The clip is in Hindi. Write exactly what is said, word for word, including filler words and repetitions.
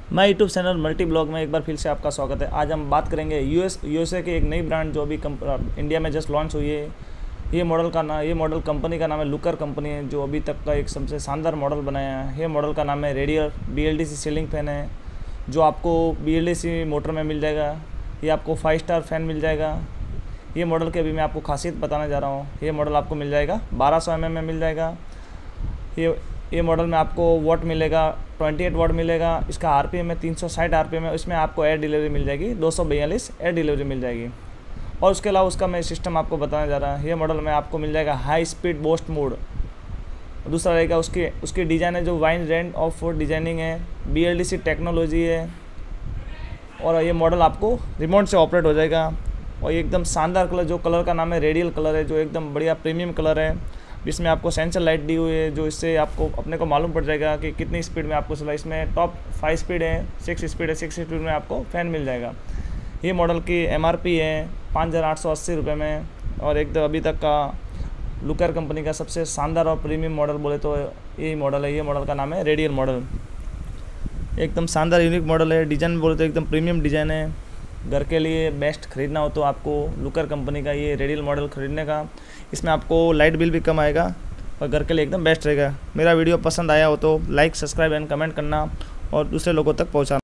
मैं यूट्यूब चैनल मल्टी ब्लॉग में एक बार फिर से आपका स्वागत है। आज हम बात करेंगे यूएस यूएसए की एक नई ब्रांड जो अभी इंडिया में जस्ट लॉन्च हुई है। ये मॉडल का नाम ये मॉडल कंपनी का नाम है लुकर कंपनी है, जो अभी तक का एक सबसे शानदार मॉडल बनाया है। ये मॉडल का नाम है रेडियर बीएलडीसी सीलिंग फैन है, जो आपको बीएलडीसी मोटर में मिल जाएगा। ये आपको फाइव स्टार फैन मिल जाएगा। ये मॉडल की अभी मैं आपको खासियत बताने जा रहा हूँ। ये मॉडल आपको मिल जाएगा बारह सौ एम एम में मिल जाएगा। ये ये मॉडल में आपको वॉट मिलेगा अट्ठाईस वॉट मिलेगा। इसका आरपीएम है तीन सौ साठ आरपीएम है। इसमें आपको एयर डिलीवरी मिल जाएगी दो सौ बयालीस एयर डिलीवरी मिल जाएगी। और उसके अलावा उसका मैं सिस्टम आपको बताने जा रहा हूँ। ये मॉडल में आपको मिल जाएगा हाई स्पीड बूस्ट मोड। दूसरा रहेगा उसकी उसकी डिज़ाइन है जो वाइन रेंट ऑफ डिजाइनिंग है, बीएलडीसी टेक्नोलॉजी है। और ये मॉडल आपको रिमोट से ऑपरेट हो जाएगा। और ये एकदम शानदार कलर, जो कलर का नाम है रेडियल कलर है, जो एकदम बढ़िया प्रीमियम कलर है। इसमें आपको सेंसर लाइट दी हुई है, जो इससे आपको अपने को मालूम पड़ जाएगा कि कितनी स्पीड में आपको चला। इसमें टॉप फाइव स्पीड है, सिक्स स्पीड है, सिक्स स्पीड में आपको फ़ैन मिल जाएगा। ये मॉडल की एमआरपी है पाँच हज़ार आठ सौ अस्सी रुपये में। और एक तो अभी तक का लुकर कंपनी का सबसे शानदार और प्रीमियम मॉडल बोले तो यही मॉडल है। ये मॉडल का नाम है रेडियल मॉडल। एकदम शानदार यूनिक मॉडल है। डिज़ाइन बोले तो एकदम प्रीमियम डिज़ाइन है। घर के लिए बेस्ट खरीदना हो तो आपको लुकर कंपनी का ये रेडियल मॉडल खरीदने का। इसमें आपको लाइट बिल भी कम आएगा और घर के लिए एकदम बेस्ट रहेगा। मेरा वीडियो पसंद आया हो तो लाइक, सब्सक्राइब एंड कमेंट करना और दूसरे लोगों तक पहुंचाना।